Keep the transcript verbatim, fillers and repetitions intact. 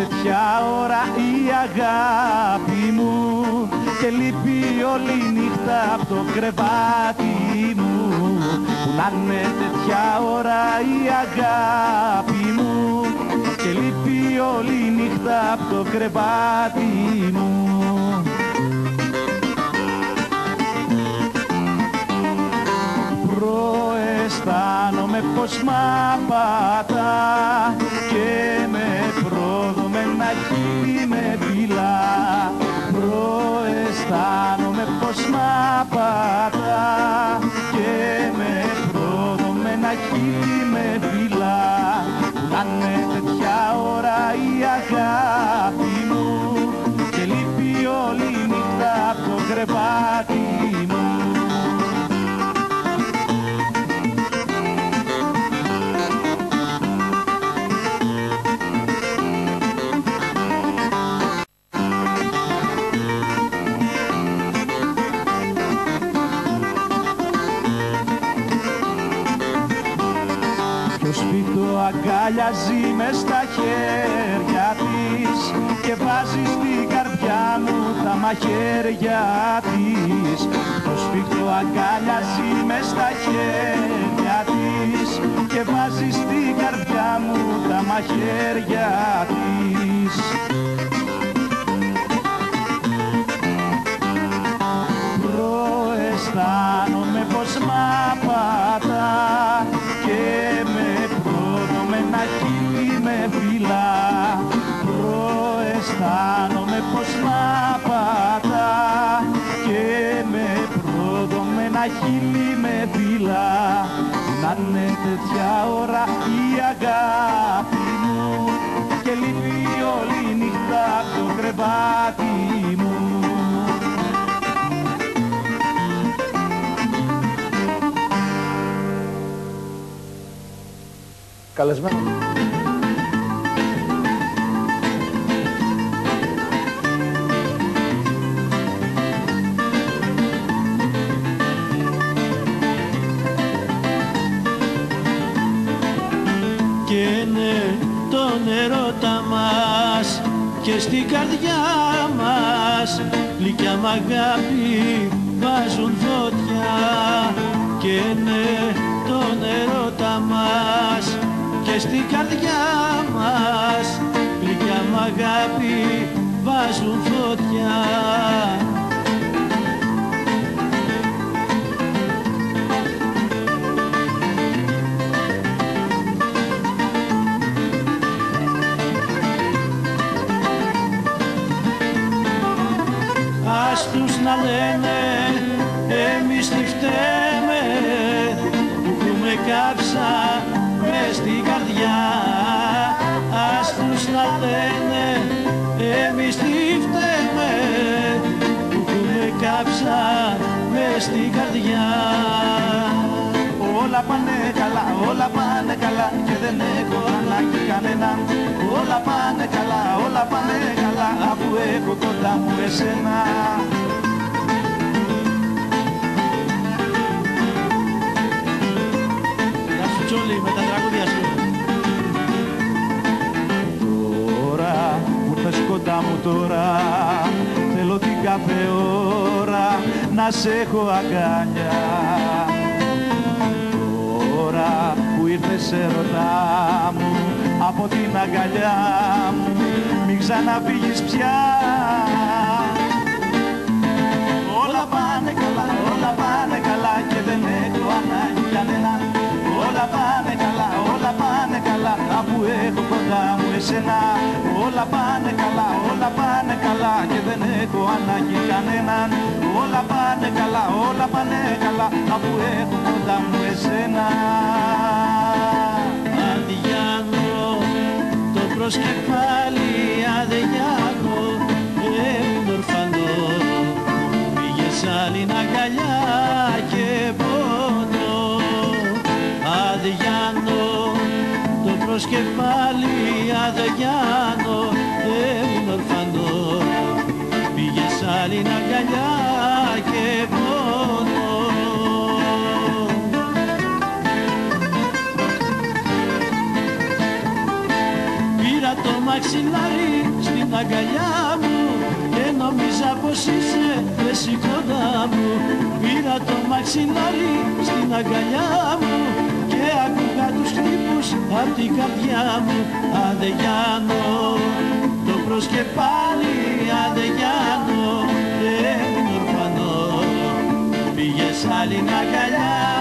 τέτοια ώρα η αγάπη μου και λείπει όλη νύχτα από το κρεβάτι μου. Που να είναι τέτοια ώρα η αγάπη μου και λείπει όλη νύχτα από το κρεβάτι μου. Προαισθάνομαι πως μ' απατά και με πρόδομενα χείλη με φυλά. Προαισθάνομαι πως μ' απατά και με πρόδομενα χείλη με φυλά. Να είναι τέτοια ώρα η αγάπη μου και λείπει όλη νύχτα από το κρεβάτι μου. Αγκαλιάζει μες στα χέρια της και βάζει στην καρδιά μου τα μαχαίρια της. Το σφίχτο αγκαλιάζει μες στα χέρια της και βάζει στην καρδιά μου τα μαχαίρια της. Προαισθάνομαι πως μ' απατά και με ένα χείλη με φυλά. Προαισθάνομαι πως μ' απατά και με προδομένα χείλη με φυλά. Να είναι τέτοια ώρα η αγάπη μου και λείπει όλη νύχτα από το κρεβάτι μου. Καλεσμένο. Και ναι, τον ερώτα μας και στην καρδιά μας γλυκιά μ' αγάπη βάζουν φωτιά. Και ναι, τον ερώτα μας και στην καρδιά μας γλυκιά μ' αγάπη βάζουν φωτιά. Ας τους να λένε εμείς τι φταίμε που έχουμε κάψα μες στην καρδιά. Ας τους να λένε εμείς τι φταίμε που έχουμε κάψα μες στην καρδιά. Όλα πάνε καλά, όλα πάνε καλά και δεν έχω ανάγκη κανέναν. Όλα πάνε καλά, όλα πάνε καλά αφού έχω κοντά μου εσένα. Γεια σου Τσόλι με τα τραγούδια σου. Τώρα που ήρθες κοντά μου τώρα θέλω την κάθε ώρα να σε έχω αγκαλιά. Τώρα που ήρθες ερωτά μου από την αγκαλιά μου μην ξαναφύγεις πια. Όλα πάνε καλά, όλα πάνε καλά και δεν έχω ανάγκη κανέναν. Όλα πάνε καλά, όλα πάνε καλά αφού έχω κοντά μου εσένα. Όλα πάνε καλά, όλα πάνε καλά και δεν έχω ανάγκη κανέναν. Όλα πάνε καλά, όλα πάνε καλά αφού έχω κοντά μου εσένα. Αδιάνο το προσκεφάλι, αδιάνο έμεινε ορφανό. Πήγες άλλη αγκαλιά και πόνο. Αδιάνο το προσκεφάλι, αδιάνο έμεινε ορφανό. Πήγες άλλη αγκαλιά και πόνο. Πήρα το μαξιλάρι στην αγκαλιά μου και νόμιζα πως είσαι εσύ κοντά μου. Πήρα το μαξιλάρι στην αγκαλιά μου και άκουγα τους χτύπους απ' την καρδιά μου. Άντε Γιάννο, το προσκεφάλι, άντε Γιάννο, δεν είναι ορφανό. Πήγες άλλη αγκαλιά